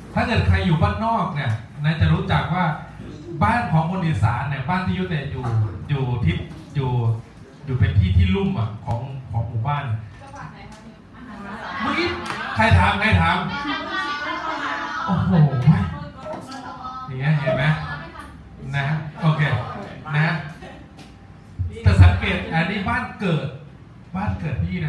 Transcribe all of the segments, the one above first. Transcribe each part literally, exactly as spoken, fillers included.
ถ้าเกิดใครอยู่บ้านนอกเนี่ยนะจะรู้จักว่าบ้านของคนอีสานเนี่ยบ้านที่ยุทธเนี่ยอยู่อยู่ทิศอยู่อยู่เป็นที่ที่ลุ่มอ่ะของของหมู่บ้านเมื่อกี้ใครถามใครถามโอ้โหอย่างเงี้ยเห็นไหมนะโอเคนะแต่สังเกตอันนี้บ้านเกิดบ้านเกิดพี่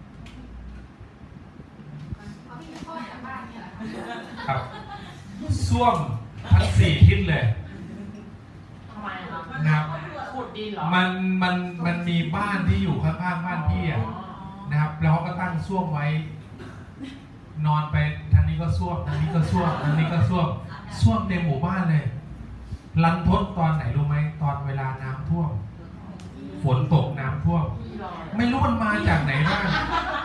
นะครับส้วมทั้งสี่ทิศเลยทำไมครับนะครับขุดดินเหรอมันมันมันมีบ้านที่อยู่ข้างๆบ้านพี่อ่ะนะครับแล้วเขาก็ตั้งส้วมไว้นอนไปทางนี้ก็ส้วมทางนี้ก็ส้วมทางนี้ก็ส้วมส้วมเต็มหมู่บ้านเลยรันทดตอนไหนรู้ไหมตอนเวลาน้ำท่วมฝนตกน้ำท่วมไม่รู้มันมาจากไหนบ้าง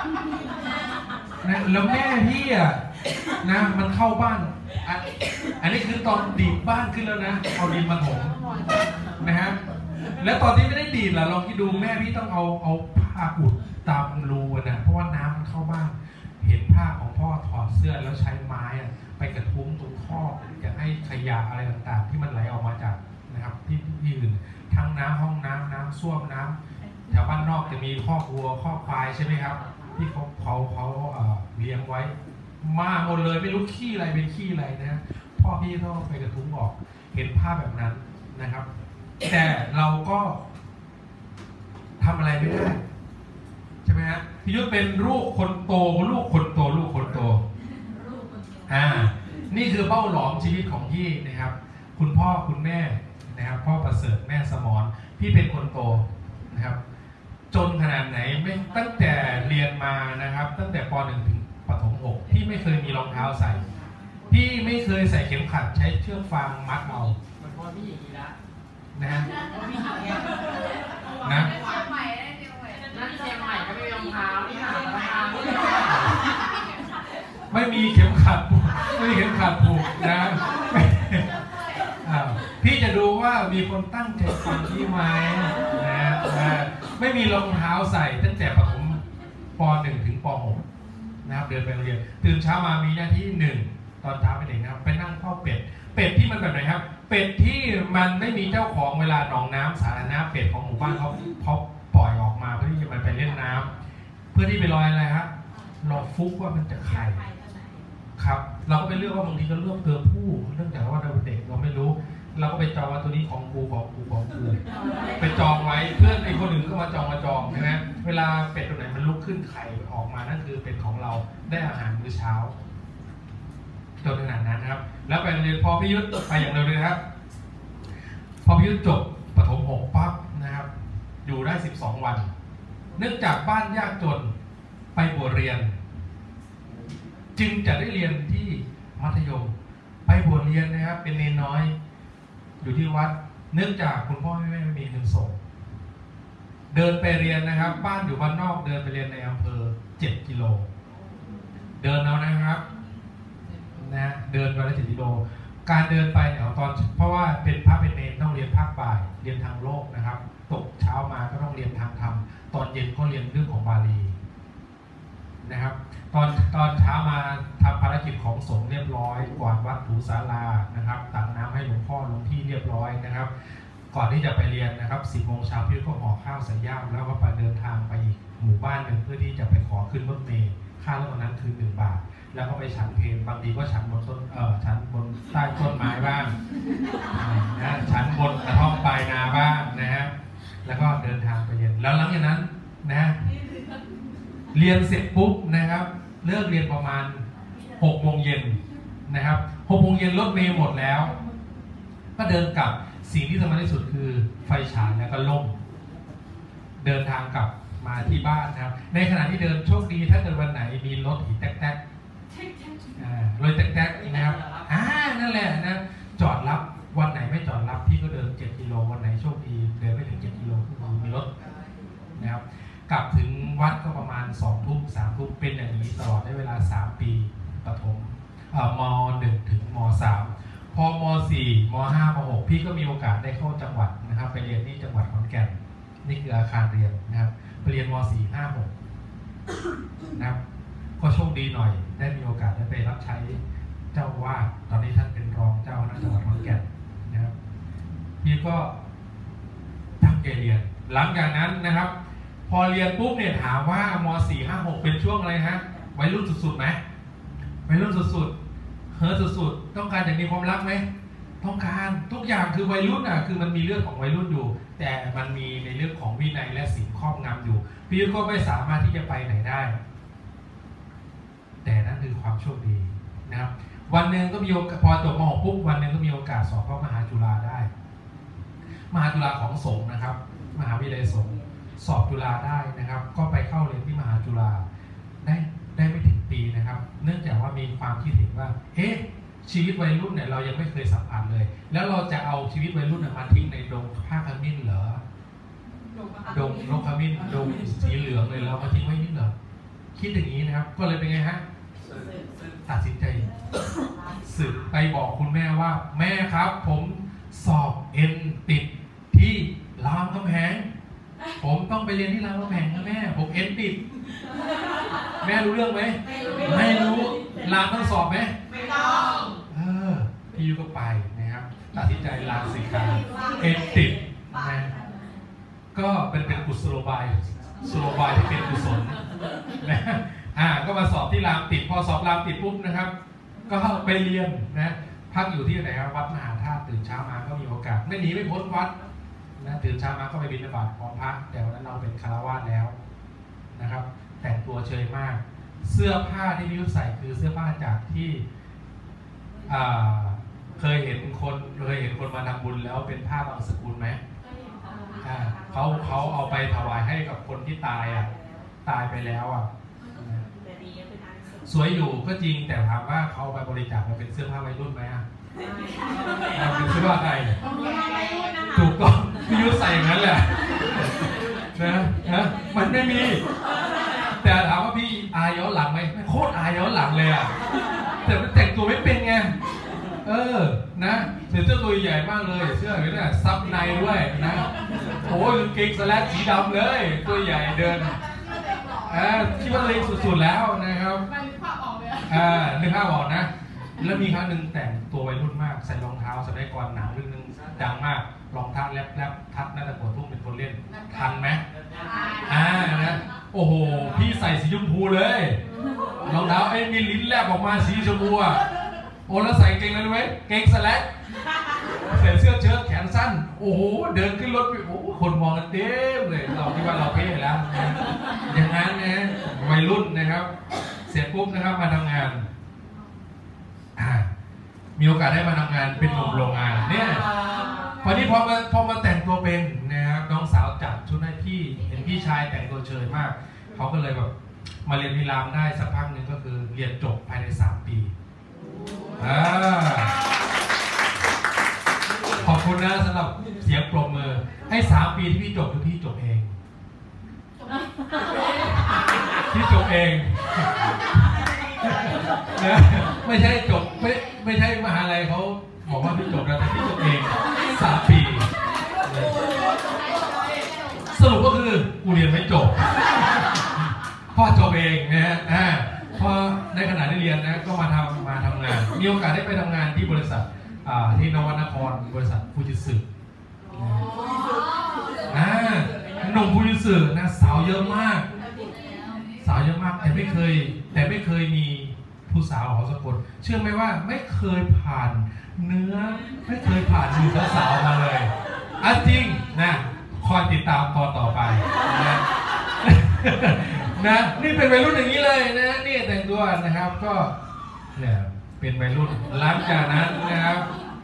นะแล้วแม่พี่อ่ะนะมันเข้าบ้านอ่ะอันนี้คือตอนดีดบ้านขึ้นแล้วนะเอาดินมาถมนะฮะแล้วตอนที่ไม่ได้ดีดล่ะลองคิดดูแม่พี่ต้องเอาเอาผ้าอุดตามรูนะเพราะว่าน้ำมันเข้าบ้านเห็นผ้าของพ่อถอดเสื้อแล้วใช้ไม้ไปกระทุ้งตรงข้อจะให้ขยะอะไรต่างๆที่มันไหลออกมาจากนะครับที่ที่อื่นทั้งน้ำห้องน้ำน้ำส้วมน้ำแถวบ้านนอกจะมีคอกวัวคอกควายใช่ไหมครับที่เขาเขาเขาเลี้ยงไว้มาหมดเลยไม่รู้ขี้อะไรเป็นขี้อะไรนะพ่อพี่ต้องไปกระทุ้งออกเห็นภาพแบบนั้นนะครับแต่เราก็ทำอะไรไม่ได้ใช่ไหมฮะพี่ยุทธเป็นลูกคนโตลูกคนโตลูกคนโตอ่านี่คือเป้าหลอมชีวิตของพี่นะครับคุณพ่อคุณแม่นะครับพ่อประเสริฐแม่สมรพี่เป็นคนโตนะครับจนขนาดไหนไม่ตั้งแต่เรียนมานะครับตั้งแต่ป หนึ่ง ถึงประถมหกพี่ไม่เคยมีรองเท้าใส่พี่ไม่เคยใส่เข็มขัดใช้เชือกฟางมัดเอาเหมือนพ่อพี่อย่างนี้ละนะฮะนะนั่นเชียงใหม่ก็ไม่มีรองเท้านี่หาประธานไม่มีเข็มขัดไม่มีเข็มขัดผูกนะพี่จะดูว่ามีคนตั้งใจฟังพี่ไหมนะไม่มีรองเท้าใส่ตั้งแต่ประถมป หนึ่ง ถึงป หกนะครับเดินไปโรงเรียนตื่นเช้ามามีหน้าที่หนึ่งตอนเช้าไปเด็กนะครับไปนั่งเฝ้าเป็ดเป็ดที่มันแบบไหนครับเป็ดที่มันไม่มีเจ้าของเวลาหนองน้ำสาธารณะเป็ดของหมู่บ้านเขาเขาปล่อยออกมาเพื่อที่จะมันไปเล่นน้ำเพื่อที่ไปลอยอะไรครับรอฟุกว่ามันจะไข่ครับเราก็ไปเลือกว่าบางทีก็เลือกเจอผู้เนื่องจากว่าเราเป็นเด็กเราไม่รู้เราก็ไปจองว่าตัวนี้ของกูของกูของกูไปจองไว้เพื่อนไอ้คนอื่นก็มาจองมาจองใช่ไหมเวลาเป็ดตัวไหนมันลุกขึ้นไข่ออกมานั่นคือเป็นของเราได้อาหารมื้อเช้าจนขนาดนั้นนะครับแล้วไปเรียนพอพิยุทธ์ไปอย่างเร็วเลยครับพอพิยุทธ์จบประถมหกปั๊บนะครับอยู่ได้สิบสองวันเนื่องจากบ้านยากจนไปบวชเรียนจึงจะได้เรียนที่มัธยมไปบวชเรียนนะครับเป็นเนนน้อยอยู่ที่วัดเนื่องจากคุณพ่อแม่ไม่มีเงินส่งเดินไปเรียนนะครับบ้านอยู่บ้านนอกเดินไปเรียนในอำเภอเจ็ดกิโลเดินเอานะครับนะเดินวันละเจ็ดกิโลการเดินไปเนี่ยตอนเพราะว่าเป็นพระเป็นเนรต้องเรียนภาคบ่ายเรียนทางโลกนะครับตกเช้ามาก็ต้องเรียนทางธรรมตอนเย็นก็เรียนเรื่องของบาลีนะครับตอนตอนเช้ามาทำภารกิจของสงฆ์เรียบร้อยกวาดวัดถูศาลานะครับตักน้ำให้หลวงพ่อหลวงพี่เรียบร้อยนะครับก่อนที่จะไปเรียนนะครับสิบโมงเช้าพี่ก็ห่อข้าวใส่ย่ามแล้วก็ไปเดินทางไปอีกหมู่บ้านหนึ่งเพื่อที่จะไปขอขึ้นรถเมล์ค่ารถวันนั้นคือหนึ่งบาทแล้วก็ไปฉันเพลบางทีก็ฉันบนต้นเอ่อฉันบนใต้ต้นไม้บ้างนะฉันบนกระท่อมปลายนาบ้างนะฮะแล้วก็เดินทางไปเรียนแล้วหลังจากนั้นนะเรียนเสร็จปุ๊บนะครับเลิกเรียนประมาณหกโมงเย็นนะครับหกโมงเย็นรถเมล์หมดแล้วก็เดินกลับสิ่งที่สำคัญที่สุดคือไฟฉายแล้วก็ล่มเดินทางกลับมาที่บ้านนะครับในขณะที่เดินโชคดีถ้าเกิดวันไหนมีรถหีแต๊กๆอ่ารถแต๊กๆนะครับอ่านั่นแหละนะจอดรับวันไหนไม่จอดรับพี่ก็เดินเจ็ดกิโลวันไหนโชคดีเดินไม่ถึงเจ็ดกิโลก็มีรถนะครับกลับถึงวัดก็ประมาณสองทุ่มสามทุ่มเป็นอย่างนี้ตลอดได้เวลาสามปีประถมมหนึ่งถึงมสามพอมสี่มห้ามหกพี่ก็มีโอกาสได้เข้าจังหวัดนะครับไปเรียนที่จังหวัดขอนแก่นนี่คืออาคารเรียนนะครับไปเรียนมสี่ห้าหกนะครับก็โชคดีหน่อยได้มีโอกาสได้ไปรับใช้เจ้าวาดตอนนี้ท่านเป็นรองเจ้าคณะจังหวัดขอนแก่นนะครับพี่ก็ตั้งใจเรียนหลังจากนั้นนะครับ พอเรียนปุ๊บเนี่ยถามว่ามสี่ ห้า หกเป็นช่วงอะไรฮะวัยรุ่นสุดๆไหมวัยรุ่นสุดๆเฮ้อสุดๆต้องการอย่างมีความรักไหมต้องการทุกอย่างคือวัยรุ่นอ่ะคือมันมีเรื่องของวัยรุ่นอยู่แต่มันมีในเรื่องของวินัยและศีลครอบงำอยู่พี่ก็ไม่สามารถที่จะไปไหนได้แต่นั่นคือความโชคดีนะครับวันหนึ่งก็มีพอจบม หก ปุ๊บวันหนึ่งก็มีโอกาสสอบเข้ามหาจุฬาได้มหาจุฬาของสงฆ์นะครับมหาวิทยาลัยสงฆ์สอบจุฬาได้นะครับก็ไปเข้าเรียนที่มหาจุฬาได้ได้ไม่ถึงปีนะครับเนื่องจากว่ามีความคิดเห็นว่าเอ๊ะชีวิตวัยรุ่นเนี่ยเรายังไม่เคยสัมผัสเลยแล้วเราจะเอาชีวิตวัยรุ่นมาทิ้งในดงผ้าขมิ้นเหรอดงนกขมิ้นดงสีเหลืองเลยเรามาทิ้งไว้นี่เหรอคิดอย่างนี้นะครับก็เลยเป็นไงฮะตัดสินใจสึกไปบอกคุณแม่ว่าแม่ครับผมสอบเอ็นติดที่รามคำแหงผมต้องไปเรียนที่รามคำแหงนะแม่ผมเอ็นติดแม่รู้เรื่องไหมไม่รู้ลาต้องสอบไหมไม่ต้องเออพี่ยูก็ไปนะครับตัดสินใจลาสิกาเอ็นติดนะก็เป็นเป็นกุศโลบายกุศโลบายที่เป็นกุศลนะอ่าก็มาสอบที่รามติดพอสอบรามติดปุ๊บนะครับก็ไปเรียนนะพักอยู่ที่ไหนครับวัดมหาธาตุตื่นเช้ามาก็มีโอกาสไม่หนีไม่พ้นวัดนะตื่นเช้ามาก็ไปบิณฑบาตพร้อมพระแต่วันนั้นเราเป็นคารวาสแล้วนะครับแต่งตัวเชยมากเสื้อผ้าที่พี่ยุทธใส่คือเสื้อผ้าจากที่อ่าเคยเห็นคนเคยเห็นคนมาทำบุญแล้วเป็นผ้าบางสกุลไหมอ่าเขาเขาเอาไปถวายให้กับคนที่ตายอ่ะตายไปแล้วอ่ะสวยอยู่ก็จริงแต่ถามว่าเขาไปบริจาคมาเป็นเสื้อผ้าวัยรุ่นไหมอ่ะเป็นเสื้อผ้าใครถูกต้องพี่ยุทธใส่อย่างนั้นแหละนะนะมันไม่มีแต่ถามว่าพี่อายย้อนหลังไหมโคตรอายย้อนหลังเลยอ่ะแต่มันแต่งตัวไม่เป็นไงเออนะเสื้อตัวใหญ่มากเลยเสื้ออย่างนี้ซับในด้วยนะโอ้ยกางเกงสแลกสีดำเลยตัวใหญ่เดินอ่าคิดว่าเล็กสุดๆแล้วนะครับมันนึกภาพออกเลยอ่านึกภาพออกนะแล้วมีครั้งหนึ่งแต่งตัววัยรุ่นมากใส่รองเท้าสมัยก่อนหนังเรื่องนึงดังมากรองเท้าแลบๆทัดน่าจะปวดทุ่งเป็นคนเล่นทันไหมอ่านะโอ้โหพี่ใส่สีชมพูเลยรองเท้าไอ้มีลิ้นแลบออกมาสีชมพูอ่ะโอ้แล้วใส่เกงอะไรรู้ไหมเกงสแลกใส่เสื้อเชิ้ตแขนสั้นโอ้โหเดินขึ้นรถไปโอ้คนมองกันเต็มเลยเราคิดว่าเราเท่แล้วนะอย่างนั้นนะวัยรุ่นนะครับเสร็จปุ๊บนะครับมาทำงานมีโอกาสได้มาทำงานเป็นหนุ่มโรงงานเนี่ยพอนี้พอมาพอมาแต่งตัวเป็นนะครับน้องสาวจัดชุดให้พี่เห็นพี่ชายแต่งตัวเชยมากเขาก็เลยแบบมาเรียนที่รามได้สักพักหนึ่งก็คือเรียนจบภายในสามปีขอบคุณนะสำหรับเสียงปรบมือให้สามปีที่พี่จบคือพี่จบเองพี่จบเองนะไม่ใช่จบไม่ไม่ใช่มหาลัยเขาบอกว่าพี่จบแล้วแต่พี่จบเองสามปีสรุปก็คือกูเรียนไม่จบพ่อจบเองนะฮะอ่าพอในขณะที่เรียนนะก็มาทำมาทำงานมีโอกาสได้ไปทำงานที่บริษัทที่นวนครบริษัทฟูจิสึอ่าหนุ่มฟูจิสึนะสาวเยอะมากสาวเยอะมากแต่ไม่เคยแต่ไม่เคยมีผู้สาวของสกุลเชื่อไหมว่าไม่เคยผ่านเนื้อไม่เคยผ่านมือสาวมาเลยอ่ะจริงนะคอยติดตามตอนต่อไปนะนะนี่เป็นวัยรุ่นอย่างนี้เลยนะนี่แต่งตัวนะครับก็เนี่ยเป็นวัยรุ่นหลังจากนั้นนะครับ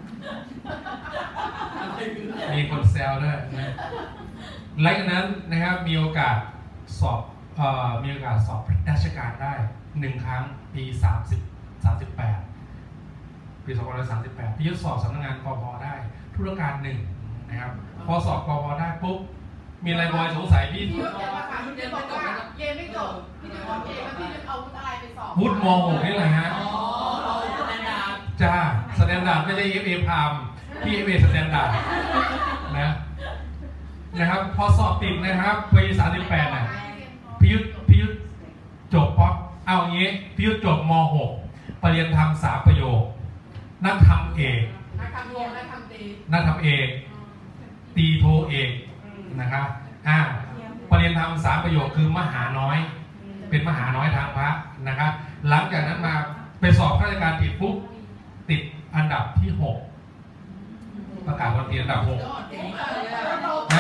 มีคนแซวด้วยนะหลังจากนั้นนะครับมีโอกาสสอบเอ่อมีโอกาสสอบราชการได้หนึ่งครั้งปีสามสิบ สามสิบแปดปีสองพันห้าร้อยสามสิบแปดพี่ยุทธสอบสำนักงานกพ.ได้ธุรการหนึ่งนะครับพอสอบกพ.ได้ปุ๊บมีอะไรบอยสงสัยพี่พี่ยุทธบอกว่าพี่ยุทธบอกว่าเรียนไม่จบพี่ยุทธบอกเองว่าพี่ยุทธเอาวุฒิอะไรไปสอบวุฒิม หก นี่แหละฮะอ๋อสแตนดาร์ดจ้าสแตนดาร์ดไม่ใช่ เอฟ เอ พามพี่ เอฟ เอ สแตนดาร์ดนะนะครับพอสอบติดนะครับปีสามสิบแปดน่ะพี่ยุทธพี่ยุทธจบป๊อปเอาอย่างงี้พี่ยุทธจบม หก ไปปรริญญาธรรมสามประโยคนักธรรมเอกนักทำโยนักทำตีนักธรรมเอกตีโทเอกนะครับอ่าปรริญญาธรรมสามประโยคคือมหาน้อยเป็นมหาน้อยทางพระนะครับหลังจากนั้นมาไปสอบข้าราชการติดปุ๊บติดอันดับที่หกประกาศวันที่อันดับหกนะ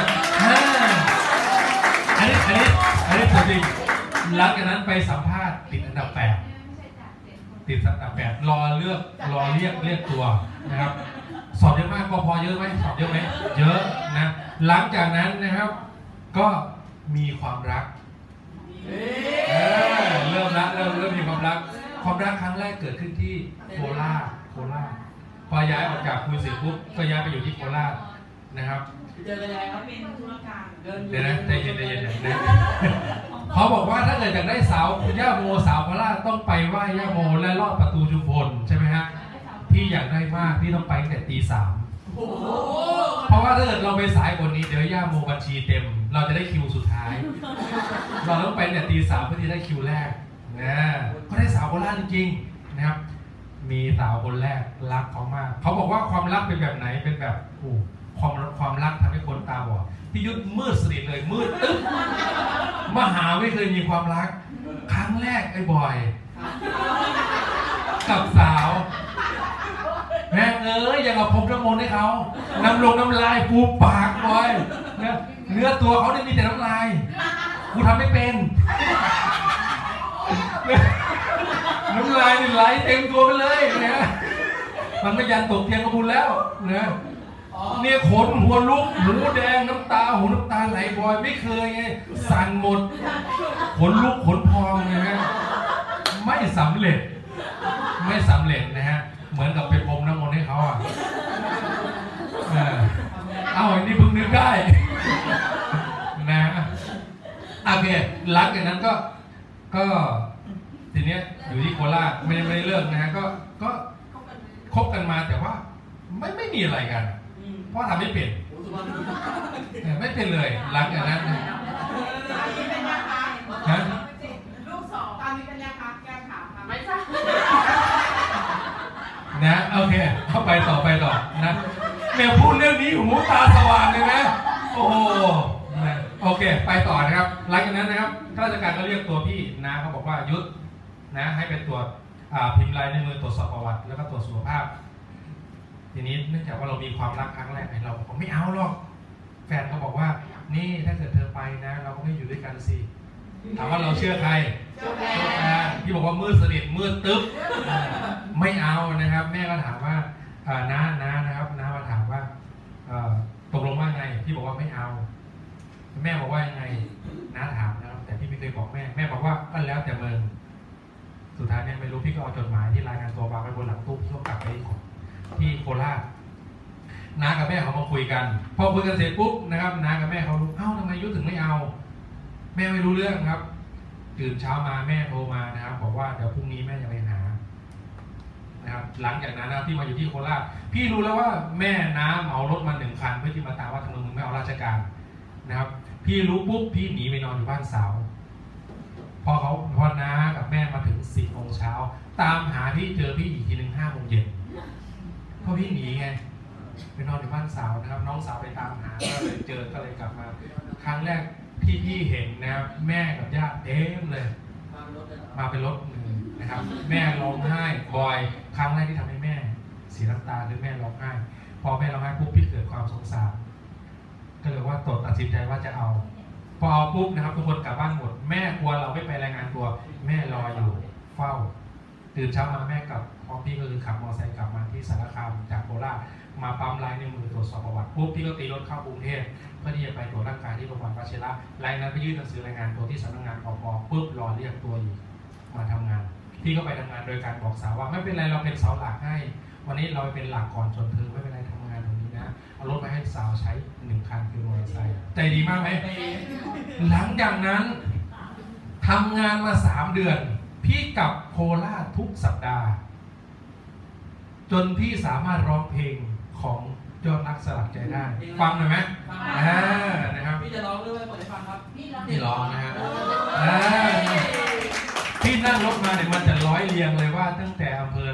อันนี้อันนี้อันนี้จริงหลังจากนั้นไปสัมภาษณ์ติดอันดับแปดติดอันดับแปดรอเลือกรอเรียกเรียกตัวนะครับสอบเยอะมากปพเยอะไหมสอบเยอะไหมเยอะนะหลังจากนั้นนะครับก็มีความรักเออเริ่มรักเริ่มเริ่มมีความรักความรักครั้งแรกเกิดขึ้นที่โคราชโคราชพอย้ายออกจากคุยสิปุ๊บก็ย้ายไปอยู่ที่โคราชนะครับเจอกันยังไงครับเป็นธุรการเดี๋ยวนะใจเย็นใจเย็นนะเขาบอกว่าถ้าเกิดอยากได้สาวย่าโมสาวโคราชต้องไปไหว้ย่าโมและลอดประตูชุมพลใช่ไหมฮะที่อยากได้มากที่ต้องไปตั้งแต่ตีสามเพราะว่าถ้าเกิดเราไปสายกว่านี้เดี๋ยวย่าโมบัญชีเต็มเราจะได้คิวสุดท้ายเราต้องไปเนี่ยตีสามเพื่อที่ได้คิวแรกนะก็ได้สาวโคราชจริงๆนะครับมีสาวคนแรกรักเขามากเขาบอกว่าความรักเป็นแบบไหนเป็นแบบโอ้ความความรักทำให้คนตาบอดพี่ยุทธมืดสนิทเลยมืดตึ๊บมหาไม่เคยมีความรักครั้งแรกไอ้บอยกับสาวแม่เอ้ยยังเอาพรมน้ำมนต์ให้เขาน้ำลงน้ำลายฟูปากบอยเนี่ยเนื้อตัวเขาเนี่ยมีแต่น้ำลายกูทำไม่เป็นน้ำลายนี่ไหลเต็มตัวไปเลยเนี่ยมันไม่ยันตกเตียงกระบุญแล้วเนี่ยเนี่ยขนหัวลุกหูแดงน้ำตาหูน้ำตาไหลบอยไม่เคยไงสั่นหมดขนลุกขนพองนะฮะไม่สำเร็จไม่สำเร็จนะฮะเหมือนกับไปพรมน้ำมนต์ให้เขาอ่ะเอาอันนี้เพิ่งนึกได้นะโอเคหลังจากนั้นก็ก็ทีเนี้ยอยู่ที่โคราชไม่ได้ไม่ได้เลิกนะฮะก็ก็คบกันมาแต่ว่าไม่ไม่มีอะไรกันเพราะทำไม่เป็นไม่เป็นเลยหลังจากนั้นนะฮะลูกสองตอนนี้เป็นยังคะแก้ข่าวไม่ใช่นะโอเคเข้าไปต่อไปต่อนะแม่พูดเรื่องนี้หูตาสว่างเลยนะโอ้โหโอเคไปต่อนะครับหลังจากนั้นนะครับข้าราชการก็เรียกตัวพี่นะเขาบอกว่ายุทธนะให้เป็นตรวจพิมพ์ลายในมือตรวจสอบประวัติแล้วก็ตรวจสุขภาพทีนี้เนื่องจากว่าเรามีความรักครั้งแรกเราบอกไม่เอาหรอกแฟนเขาบอกว่านี่ถ้าเกิดเธอไปนะเราก็ไม่อยู่ด้วยกันสิถามว่าเราเชื่อใครเชื่อแฟนที่บอกว่ามืดสนิทมืดตึ๊บไม่เอานะครับแม่ก็ถามว่าน้าน้านะครับน้ามาถามว่าตกลงว่าไงพี่บอกว่าไม่เอาแม่บอกว่ายังไงน้าถามนะครับแต่พี่ไม่เคยบอกแม่แม่บอกว่าก็แล้วแต่มึงสุดท้ายเนี่ยไม่รู้พี่ก็เอาจดหมายที่รายงานตัววางไว้บนหลังตู้พี่ก็กลับไปที่โคราชน้ากับแม่เขามาคุยกันพอคุยกันเสร็จปุ๊บนะครับน้ากับแม่เขารู้เอ้าทำไมยุทธถึงไม่เอาแม่ไม่รู้เรื่องครับตื่นเช้ามาแม่โทรมานะครับบอกว่าเดี๋ยวพรุ่งนี้แม่จะไปหานะครับหลังจากนั้นนะที่มาอยู่ที่โคราชพี่รู้แล้วว่าแม่น้าเหมารถมาหนึ่งคันเพื่อที่มาตามว่าทำไมมึงไม่เอาราชการนะครับพี่รู้ปุ๊บพี่หนีไปนอนอยู่บ้านสาวพอเขาพอน้ากับแม่มาถึงสิบโมงเช้าตามหาพี่เจอพี่อีกทีหนึ่งห้าโมงเย็นเพราะพี่หนีไงไปนอนอยู่บ้านสาวนะครับน้องสาวไปตามหาก็เลยเจอก็เลยกลับมาครั้งแรกที่พี่เห็นนะครับแม่กับญาติเต็มเลยมาเป็นรถนะครับแม่ร้องไห้บ่อยครั้งแรกที่ทำให้แม่เสียน้ำตาคือแม่ร้องไห้พอแม่ร้องไห้ปุ๊บพี่เกิดความสงสารก็เลยว่าตดตัดสินใจว่าจะเอาพอเอาปุ๊บนะครับทุกคนกลับบ้านหมดแม่กลัวเราไม่ไปรายงานตัวแม่รออยู่เฝ้าตื่นเช้ามาแม่กลับพอพี่ก็คือขับมอเตอร์ไซค์กลับมาที่สารคามจากโคราชมาปั๊มลายในมือตรวจสอบประวัติปุ๊บพี่ก็ตีรถเข้ากรุงเทพเพื่อที่จะไปตรวจร่างกายที่โรงพยาบาลวชิระรายนั้นไปยื่นหนังสือรายงานตัวที่สำนักงานปปปุ๊บรอเรียกตัวอยู่มาทำงานพี่ก็ไปทำงานโดยการบอกสาวว่าไม่เป็นไรเราเป็นเสาหลักให้วันนี้เราไปเป็นหลักก่อนจนเธอไม่เป็นไรทำงานตรงนี้นะเอารถมาให้สาวใช้หนึ่งคันคือมอเตอร์ไซค์ใจดีมากไหมหลังจากนั้นทำงานมาสามเดือนพี่กลับโคราชทุกสัปดาห์จนพี่สามารถร้องเพลงของยอดรักสลักใจได้ฟังหน่อยไหมอ่านะครับพี่จะร้องเรื่องอะไรเปิดให้ฟังครับพี่ร้องนะฮะพี่นั่งรถมาเนี่ยมันจะร้อยเรียงเลยว่าตั้งแต่อำเภอ